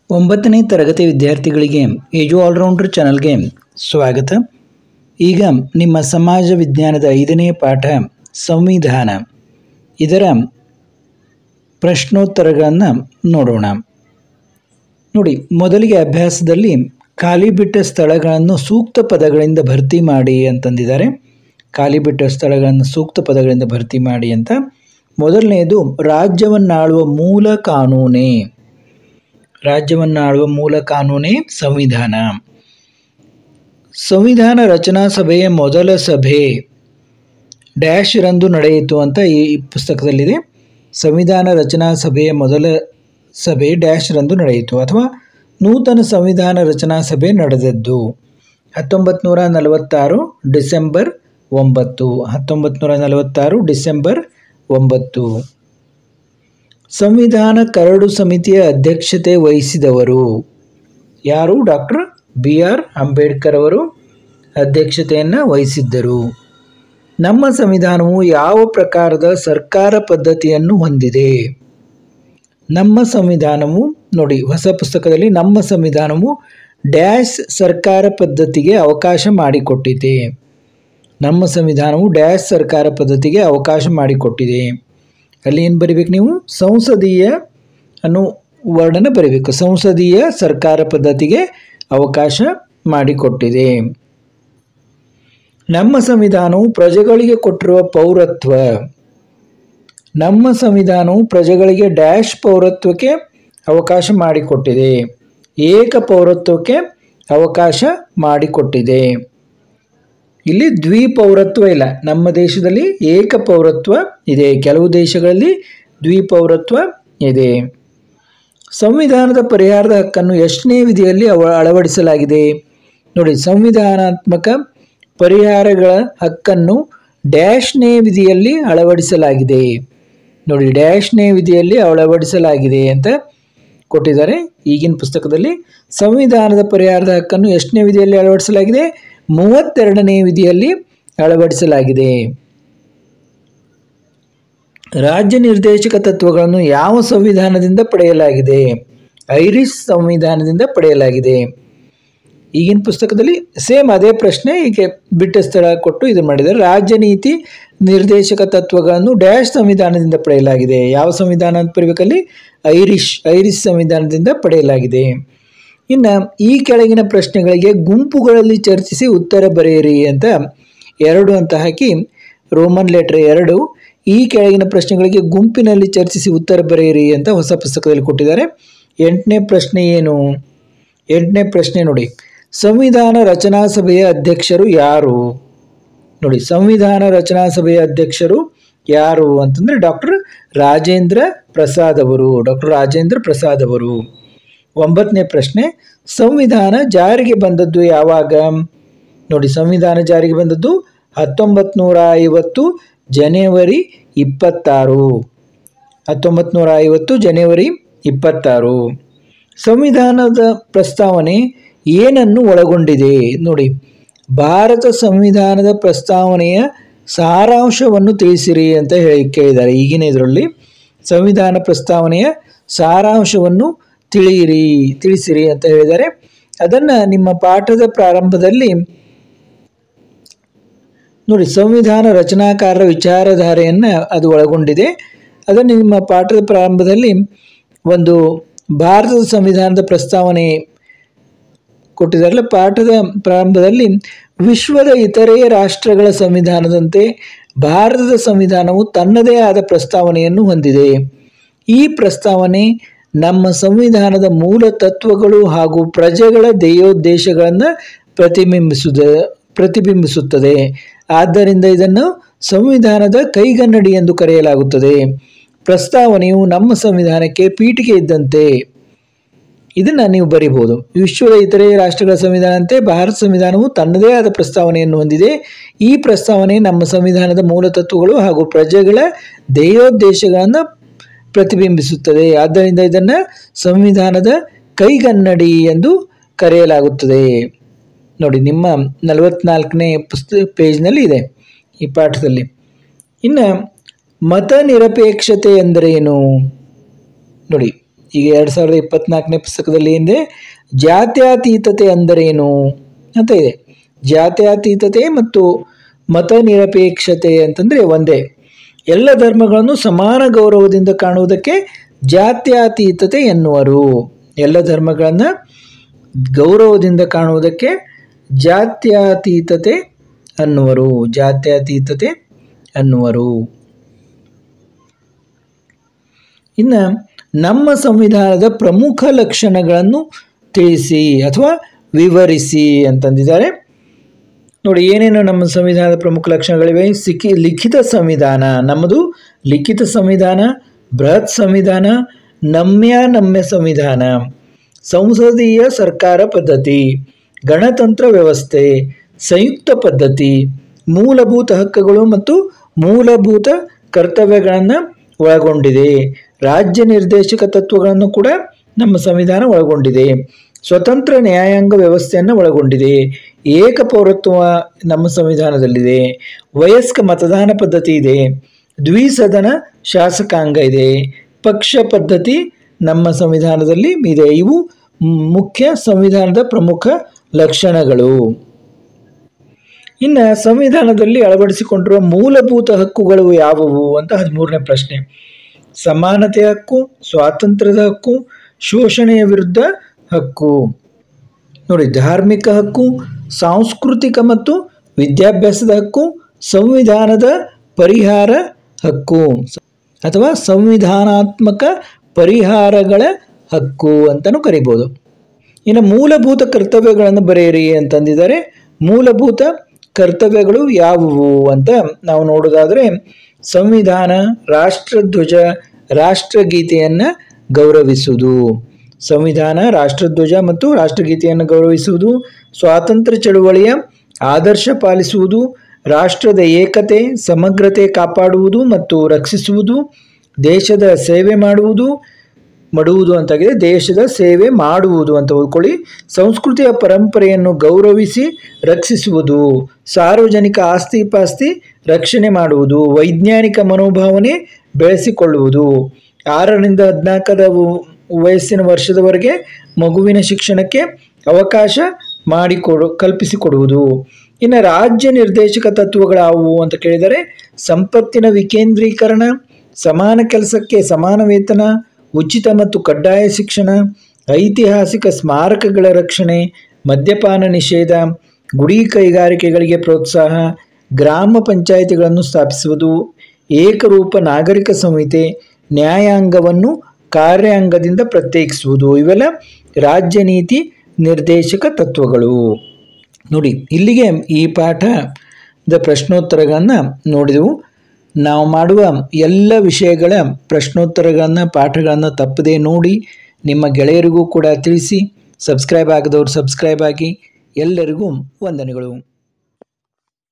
ಒಂಬತ್ತನೇ ತರಗತಿ ವಿದ್ಯಾರ್ಥಿಗಳಿಗೆ ಏಜು ಆಲ್ರೌಂಡರ್ ಚಾನಲ್ಗೆ ಸ್ವಾಗತ. ಈಗ ನಿಮ್ಮ ಸಮಾಜ ವಿಜ್ಞಾನದ 5ನೇ ಪಾಠ ಸಂವಿಧಾನ, ಇದರ ಪ್ರಶ್ನೋತ್ತರಗಳನ್ನು ನೋಡೋಣ. ನೋಡಿ, ಮೊದಲಿಗೆ ಅಭ್ಯಾಸದಲ್ಲಿ ಖಾಲಿ ಬಿಟ್ಟ ಸ್ಥಳಗಳನ್ನು ಸೂಕ್ತ ಪದಗಳಿಂದ ಭರ್ತಿ ಮಾಡಿ ಅಂತಂದಿದ್ದಾರೆ. ಖಾಲಿ ಬಿಟ್ಟ ಸ್ಥಳಗಳನ್ನು ಸೂಕ್ತ ಪದಗಳಿಂದ ಭರ್ತಿ ಮಾಡಿ ಅಂತ. ಮೊದಲನೆಯದು, ರಾಜ್ಯವನ್ನಾಳುವ ಮೂಲ ಕಾನೂನೇ. ರಾಜ್ಯವನ್ನಾಳುವ ಮೂಲ ಕಾನೂನೇ ಸಂವಿಧಾನ. ಸಂವಿಧಾನ ರಚನಾ ಸಭೆಯ ಮೊದಲ ಸಭೆ ಡ್ಯಾಶ್ ರಂದು ನಡೆಯಿತು ಅಂತ ಈ ಪುಸ್ತಕದಲ್ಲಿದೆ. ಸಂವಿಧಾನ ರಚನಾ ಸಭೆಯ ಮೊದಲ ಸಭೆ ಡ್ಯಾಶ್ ರಂದು ನಡೆಯಿತು, ಅಥವಾ ನೂತನ ಸಂವಿಧಾನ ರಚನಾ ಸಭೆ ನಡೆದದ್ದು 1946 ಡಿಸೆಂಬರ್ 9. 1946 ಡಿಸೆಂಬರ್ 9. ಸಂವಿಧಾನ ಕರಡು ಸಮಿತಿಯ ಅಧ್ಯಕ್ಷತೆ ವಹಿಸಿದವರು ಯಾರು? ಡಾಕ್ಟರ್ BR ಅಂಬೇಡ್ಕರ್ ಅವರು ಅಧ್ಯಕ್ಷತೆಯನ್ನು ವಹಿಸಿದ್ದರು. ನಮ್ಮ ಸಂವಿಧಾನವು ಯಾವ ಪ್ರಕಾರದ ಸರ್ಕಾರ ಪದ್ಧತಿಯನ್ನು ಹೊಂದಿದೆ? ನಮ್ಮ ಸಂವಿಧಾನವು, ನೋಡಿ ಹೊಸ ಪುಸ್ತಕದಲ್ಲಿ, ನಮ್ಮ ಸಂವಿಧಾನವು ಡ್ಯಾಶ್ ಸರ್ಕಾರ ಪದ್ಧತಿಗೆ ಅವಕಾಶ ಮಾಡಿಕೊಟ್ಟಿದೆ. ನಮ್ಮ ಸಂವಿಧಾನವು ಡ್ಯಾಶ್ ಸರ್ಕಾರ ಪದ್ಧತಿಗೆ ಅವಕಾಶ ಮಾಡಿಕೊಟ್ಟಿದೆ. ಅಲ್ಲಿ ಏನು ಬರಿಬೇಕು ನೀವು? ಸಂಸದೀಯ ಅನ್ನೋ ವರ್ಡನ್ನು ಬರಿಬೇಕು. ಸಂಸದೀಯ ಸರ್ಕಾರ ಪದ್ಧತಿಗೆ ಅವಕಾಶ ಮಾಡಿಕೊಟ್ಟಿದೆ. ನಮ್ಮ ಸಂವಿಧಾನವು ಪ್ರಜೆಗಳಿಗೆ ಕೊಟ್ಟಿರುವ ಪೌರತ್ವ. ನಮ್ಮ ಸಂವಿಧಾನವು ಪ್ರಜೆಗಳಿಗೆ ಡ್ಯಾಶ್ ಪೌರತ್ವಕ್ಕೆ ಅವಕಾಶ ಮಾಡಿಕೊಟ್ಟಿದೆ. ಏಕ ಪೌರತ್ವಕ್ಕೆ ಅವಕಾಶ ಮಾಡಿಕೊಟ್ಟಿದೆ. ಇಲ್ಲಿ ದ್ವಿಪೌರತ್ವ ಇಲ್ಲ. ನಮ್ಮ ದೇಶದಲ್ಲಿ ಏಕ ಪೌರತ್ವ ಇದೆ, ಕೆಲವು ದೇಶಗಳಲ್ಲಿ ದ್ವಿಪೌರತ್ವ ಇದೆ. ಸಂವಿಧಾನದ ಪರಿಹಾರದ ಹಕ್ಕನ್ನು ಎಷ್ಟನೇ ವಿಧಿಯಲ್ಲಿ ಅಳವಡಿಸಲಾಗಿದೆ? ನೋಡಿ, ಸಂವಿಧಾನಾತ್ಮಕ ಪರಿಹಾರಗಳ ಹಕ್ಕನ್ನು ಡ್ಯಾಶ್ನೇ ವಿಧಿಯಲ್ಲಿ ಅಳವಡಿಸಲಾಗಿದೆ. ನೋಡಿ, ಡ್ಯಾಶ್ನೇ ವಿಧಿಯಲ್ಲಿ ಅಳವಡಿಸಲಾಗಿದೆ ಅಂತ ಕೊಟ್ಟಿದ್ದಾರೆ ಈಗಿನ ಪುಸ್ತಕದಲ್ಲಿ. ಸಂವಿಧಾನದ ಪರಿಹಾರದ ಹಕ್ಕನ್ನು ಎಷ್ಟನೇ ವಿಧಿಯಲ್ಲಿ ಅಳವಡಿಸಲಾಗಿದೆ? 32ನೇ ವಿಧಿಯಲ್ಲಿ ಅಳವಡಿಸಲಾಗಿದೆ. ರಾಜ್ಯ ನಿರ್ದೇಶಕ ತತ್ವಗಳನ್ನು ಯಾವ ಸಂವಿಧಾನದಿಂದ ಪಡೆಯಲಾಗಿದೆ? ಐರಿಷ್ ಸಂವಿಧಾನದಿಂದ ಪಡೆಯಲಾಗಿದೆ. ಈಗಿನ ಪುಸ್ತಕದಲ್ಲಿ ಸೇಮ್ ಅದೇ ಪ್ರಶ್ನೆ, ಈಗ ಬಿಟ್ಟ ಸ್ಥಳ ಕೊಟ್ಟು ಇದನ್ನು ಮಾಡಿದ್ದಾರೆ. ರಾಜ್ಯ ನೀತಿ ನಿರ್ದೇಶಕ ತತ್ವಗಳನ್ನು ಡ್ಯಾಶ್ ಸಂವಿಧಾನದಿಂದ ಪಡೆಯಲಾಗಿದೆ. ಯಾವ ಸಂವಿಧಾನ ಅಂತ ಬರಬೇಕಲ್ಲಿ? ಐರಿಷ್ ಸಂವಿಧಾನದಿಂದ ಪಡೆಯಲಾಗಿದೆ. ಇನ್ನು ಈ ಕೆಳಗಿನ ಪ್ರಶ್ನೆಗಳಿಗೆ ಗುಂಪುಗಳಲ್ಲಿ ಚರ್ಚಿಸಿ ಉತ್ತರ ಬರೆಯಿರಿ ಅಂತ 2 ಅಂತ ಹಾಕಿ, ರೋಮನ್ ಲೆಟರ್ 2, ಈ ಕೆಳಗಿನ ಪ್ರಶ್ನೆಗಳಿಗೆ ಗುಂಪಿನಲ್ಲಿ ಚರ್ಚಿಸಿ ಉತ್ತರ ಬರೆಯಿರಿ ಅಂತ ಹೊಸ ಪುಸ್ತಕದಲ್ಲಿ ಕೊಟ್ಟಿದ್ದಾರೆ. 8ನೇ ಪ್ರಶ್ನೆ ಏನು? 8ನೇ ಪ್ರಶ್ನೆ ನೋಡಿ, ಸಂವಿಧಾನ ರಚನಾ ಸಭೆಯ ಅಧ್ಯಕ್ಷರು ಯಾರು? ನೋಡಿ, ಸಂವಿಧಾನ ರಚನಾ ಸಭೆಯ ಅಧ್ಯಕ್ಷರು ಯಾರು ಅಂತಂದರೆ ಡಾಕ್ಟರ್ ರಾಜೇಂದ್ರ ಪ್ರಸಾದ್ ಅವರು. ಡಾಕ್ಟರ್ ರಾಜೇಂದ್ರ ಪ್ರಸಾದ್ ಅವರು. 9ನೇ ಪ್ರಶ್ನೆ, ಸಂವಿಧಾನ ಜಾರಿಗೆ ಬಂದದ್ದು ಯಾವಾಗ? ನೋಡಿ, ಸಂವಿಧಾನ ಜಾರಿಗೆ ಬಂದದ್ದು 1950 ಜನವರಿ 26. 1950 ಜನವರಿ 26. ಸಂವಿಧಾನದ ಪ್ರಸ್ತಾವನೆ ಏನನ್ನು ಒಳಗೊಂಡಿದೆ? ನೋಡಿ, ಭಾರತ ಸಂವಿಧಾನದ ಪ್ರಸ್ತಾವನೆಯ ಸಾರಾಂಶವನ್ನು ತಿಳಿಸಿರಿ ಅಂತ ಕೇಳಿದ್ದಾರೆ. ಈಗಿನ ಇದರಲ್ಲಿ ಸಂವಿಧಾನ ಪ್ರಸ್ತಾವನೆಯ ಸಾರಾಂಶವನ್ನು ತಿಳಿಸಿರಿ ಅಂತ ಹೇಳಿದ್ದಾರೆ. ಅದನ್ನು ನಿಮ್ಮ ಪಾಠದ ಪ್ರಾರಂಭದಲ್ಲಿ ನೋಡಿ, ಸಂವಿಧಾನ ರಚನಾಕಾರರ ವಿಚಾರಧಾರೆಯನ್ನು ಅದು ಒಳಗೊಂಡಿದೆ. ಅದನ್ನು ನಿಮ್ಮ ಪಾಠದ ಪ್ರಾರಂಭದಲ್ಲಿ ಒಂದು ಭಾರತದ ಸಂವಿಧಾನದ ಪ್ರಸ್ತಾವನೆ ಕೊಟ್ಟಿದ್ದಾರಲ್ಲ, ಪಾಠದ ಪ್ರಾರಂಭದಲ್ಲಿ ವಿಶ್ವದ ಇತರೆ ರಾಷ್ಟ್ರಗಳ ಸಂವಿಧಾನದಂತೆ ಭಾರತದ ಸಂವಿಧಾನವು ತನ್ನದೇ ಆದ ಪ್ರಸ್ತಾವನೆಯನ್ನು ಹೊಂದಿದೆ. ಈ ಪ್ರಸ್ತಾವನೆ ನಮ್ಮ ಸಂವಿಧಾನದ ಮೂಲ ತತ್ವಗಳು ಹಾಗೂ ಪ್ರಜೆಗಳ ಧ್ಯೇಯೋದ್ದೇಶಗಳನ್ನು ಪ್ರತಿಬಿಂಬಿಸುತ್ತದೆ. ಆದ್ದರಿಂದ ಇದನ್ನು ಸಂವಿಧಾನದ ಕೈಗನ್ನಡಿ ಎಂದು ಕರೆಯಲಾಗುತ್ತದೆ. ಪ್ರಸ್ತಾವನೆಯು ನಮ್ಮ ಸಂವಿಧಾನಕ್ಕೆ ಪೀಠಿಕೆ ಇದ್ದಂತೆ. ಇದನ್ನು ನೀವು ಬರಿಬಹುದು. ವಿಶ್ವದ ಇತರೆ ರಾಷ್ಟ್ರಗಳ ಸಂವಿಧಾನದಂತೆ ಭಾರತ ಸಂವಿಧಾನವು ತನ್ನದೇ ಆದ ಪ್ರಸ್ತಾವನೆಯನ್ನು ಹೊಂದಿದೆ. ಈ ಪ್ರಸ್ತಾವನೆ ನಮ್ಮ ಸಂವಿಧಾನದ ಮೂಲ ತತ್ವಗಳು ಹಾಗೂ ಪ್ರಜೆಗಳ ಧ್ಯೇಯೋದ್ದೇಶಗಳನ್ನು ಪ್ರತಿಬಿಂಬಿಸುತ್ತದೆ. ಆದ್ದರಿಂದ ಇದನ್ನು ಸಂವಿಧಾನದ ಕೈಗನ್ನಡಿ ಎಂದು ಕರೆಯಲಾಗುತ್ತದೆ. ನೋಡಿ, ನಿಮ್ಮ 44ನೇ ಪೇಜ್ನಲ್ಲಿ ಇದೆ ಈ ಪಾಠದಲ್ಲಿ. ಇನ್ನು ಮತ ನಿರಪೇಕ್ಷತೆ ಎಂದರೇನು? ನೋಡಿ, ಈಗ 2024ನೇ ಪುಸ್ತಕದಲ್ಲಿ ಏನಿದೆ, ಜಾತ್ಯತೀತತೆ ಅಂದರೇನು ಅಂತ ಇದೆ. ಜಾತ್ಯತೀತತೆ ಮತ್ತು ಮತ ನಿರಪೇಕ್ಷತೆ ಅಂತಂದರೆ ಒಂದೇ. ಎಲ್ಲ ಧರ್ಮಗಳನ್ನು ಸಮಾನ ಗೌರವದಿಂದ ಕಾಣುವುದಕ್ಕೆ ಜಾತ್ಯತೀತತೆ ಎನ್ನುವರು. ಎಲ್ಲ ಧರ್ಮಗಳನ್ನು ಗೌರವದಿಂದ ಕಾಣುವುದಕ್ಕೆ ಜಾತ್ಯತೀತತೆ ಅನ್ನುವರು. ಜಾತ್ಯತೀತತೆ ಅನ್ನುವರು. ಇನ್ನು ನಮ್ಮ ಸಂವಿಧಾನದ ಪ್ರಮುಖ ಲಕ್ಷಣಗಳನ್ನು ತಿಳಿಸಿ ಅಥವಾ ವಿವರಿಸಿ ಅಂತಂದಿದ್ದಾರೆ. ನೋಡಿ, ಏನೇನು ನಮ್ಮ ಸಂವಿಧಾನದ ಪ್ರಮುಖ ಲಕ್ಷಣಗಳಿವೆ. ಲಿಖಿತ ಸಂವಿಧಾನ, ನಮ್ಮದು ಲಿಖಿತ ಸಂವಿಧಾನ, ಬೃಹತ್ ಸಂವಿಧಾನ, ನಮ್ಯ ಸಂವಿಧಾನ, ಸಂಸದೀಯ ಸರ್ಕಾರ ಪದ್ಧತಿ, ಗಣತಂತ್ರ ವ್ಯವಸ್ಥೆ, ಸಂಯುಕ್ತ ಪದ್ಧತಿ, ಮೂಲಭೂತ ಹಕ್ಕುಗಳು ಮತ್ತು ಮೂಲಭೂತ ಕರ್ತವ್ಯಗಳನ್ನು ಒಳಗೊಂಡಿದೆ. ರಾಜ್ಯ ನಿರ್ದೇಶಕ ತತ್ವಗಳನ್ನು ಕೂಡ ನಮ್ಮ ಸಂವಿಧಾನ ಒಳಗೊಂಡಿದೆ. ಸ್ವತಂತ್ರ ನ್ಯಾಯಾಂಗ ವ್ಯವಸ್ಥೆಯನ್ನು ಒಳಗೊಂಡಿದೆ. ಏಕ ಪೌರತ್ವ ನಮ್ಮ ಸಂವಿಧಾನದಲ್ಲಿದೆ. ವಯಸ್ಕ ಮತದಾನ ಪದ್ಧತಿ ಇದೆ. ದ್ವಿಸದನ ಶಾಸಕಾಂಗ ಇದೆ. ಪಕ್ಷ ಪದ್ಧತಿ ನಮ್ಮ ಸಂವಿಧಾನದಲ್ಲಿ ಇದೆ. ಇವು ಮುಖ್ಯ ಸಂವಿಧಾನದ ಪ್ರಮುಖ ಲಕ್ಷಣಗಳು. ಇನ್ನು ಸಂವಿಧಾನದಲ್ಲಿ ಅಳವಡಿಸಿಕೊಂಡಿರುವ ಮೂಲಭೂತ ಹಕ್ಕುಗಳು ಯಾವುವು ಅಂತ 13ನೇ ಪ್ರಶ್ನೆ. ಸಮಾನತೆಯ ಹಕ್ಕು, ಸ್ವಾತಂತ್ರ್ಯದ ಹಕ್ಕು, ಶೋಷಣೆಯ ವಿರುದ್ಧ ಹಕ್ಕು. ನೋಡಿ, ಧಾರ್ಮಿಕ ಹಕ್ಕು, ಸಾಂಸ್ಕೃತಿಕ ಮತ್ತು ವಿದ್ಯಾಭ್ಯಾಸದ ಹಕ್ಕು, ಸಂವಿಧಾನದ ಪರಿಹಾರ ಹಕ್ಕು ಅಥವಾ ಸಂವಿಧಾನಾತ್ಮಕ ಪರಿಹಾರಗಳ ಹಕ್ಕು ಅಂತಲೂ ಕರಿಬೋದು. ಇನ್ನು ಮೂಲಭೂತ ಕರ್ತವ್ಯಗಳನ್ನು ಬರೆಯಿರಿ ಅಂತಂದಿದ್ದಾರೆ. ಮೂಲಭೂತ ಕರ್ತವ್ಯಗಳು ಯಾವುವು ಅಂತ ನಾವು ನೋಡೋದಾದರೆ, ಸಂವಿಧಾನ, ರಾಷ್ಟ್ರಧ್ವಜ, ರಾಷ್ಟ್ರಗೀತೆಯನ್ನು ಗೌರವಿಸುವುದು. ಸಂವಿಧಾನ, ರಾಷ್ಟ್ರಧ್ವಜ ಮತ್ತು ರಾಷ್ಟ್ರಗೀತೆಯನ್ನು ಗೌರವಿಸುವುದು, ಸ್ವಾತಂತ್ರ್ಯ ಚಳುವಳಿಯ ಆದರ್ಶ ಪಾಲಿಸುವುದು, ರಾಷ್ಟ್ರದ ಏಕತೆ ಸಮಗ್ರತೆ ಕಾಪಾಡುವುದು ಮತ್ತು ರಕ್ಷಿಸುವುದು, ದೇಶದ ಸೇವೆ ಮಾಡುವುದು ಅಂತಾಗಿದೆ. ದೇಶದ ಸೇವೆ ಮಾಡುವುದು ಅಂತ ಓದ್ಕೊಳ್ಳಿ. ಸಂಸ್ಕೃತಿಯ ಪರಂಪರೆಯನ್ನು ಗೌರವಿಸಿ ರಕ್ಷಿಸುವುದು, ಸಾರ್ವಜನಿಕ ಆಸ್ತಿ ಪಾಸ್ತಿ ರಕ್ಷಣೆ ಮಾಡುವುದು, ವೈಜ್ಞಾನಿಕ ಮನೋಭಾವನೆ ಬೆಳೆಸಿಕೊಳ್ಳುವುದು, 6ರಿಂದ 14 ವಯಸ್ಸಿನ ವರ್ಷದವರೆಗೆ ಮಗುವಿನ ಶಿಕ್ಷಣಕ್ಕೆ ಅವಕಾಶ ಕಲ್ಪಿಸಿಕೊಡುವುದು. ಇನ್ನು ರಾಜ್ಯ ನಿರ್ದೇಶಕ ತತ್ವಗಳಾವುವು ಅಂತ ಕೇಳಿದರೆ, ಸಂಪತ್ತಿನ ವಿಕೇಂದ್ರೀಕರಣ, ಸಮಾನ ಕೆಲಸಕ್ಕೆ ಸಮಾನ ವೇತನ, ಉಚಿತ ಮತ್ತು ಕಡ್ಡಾಯ ಶಿಕ್ಷಣ, ಐತಿಹಾಸಿಕ ಸ್ಮಾರಕಗಳ ರಕ್ಷಣೆ, ಮದ್ಯಪಾನ ನಿಷೇಧ, ಗುಡಿ ಕೈಗಾರಿಕೆಗಳಿಗೆ ಪ್ರೋತ್ಸಾಹ, ಗ್ರಾಮ ಪಂಚಾಯಿತಿಗಳನ್ನು ಸ್ಥಾಪಿಸುವುದು, ಏಕರೂಪ ನಾಗರಿಕ ಸಂಹಿತೆ, ನ್ಯಾಯಾಂಗವನ್ನು ಕಾರ್ಯಾಂಗದಿಂದ ಪ್ರತ್ಯೇಕಿಸುವುದು. ಇವೆಲ್ಲ ರಾಜ್ಯ ನೀತಿ ನಿರ್ದೇಶಕ ತತ್ವಗಳು. ನೋಡಿ, ಇಲ್ಲಿಗೆ ಈ ಪಾಠದ ಪ್ರಶ್ನೋತ್ತರಗಳನ್ನು ನೋಡಿದೆವು. ನಾವು ಮಾಡುವ ಎಲ್ಲ ವಿಷಯಗಳ ಪ್ರಶ್ನೋತ್ತರಗಳನ್ನು, ಪಾಠಗಳನ್ನು ತಪ್ಪದೇ ನೋಡಿ ನಿಮ್ಮ ಗೆಳೆಯರಿಗೂ ಕೂಡ ತಿಳಿಸಿ. ಸಬ್ಸ್ಕ್ರೈಬ್ ಆಗದವರು ಸಬ್ಸ್ಕ್ರೈಬ್ ಆಗಿ. ಎಲ್ಲರಿಗೂ ವಂದನೆಗಳು.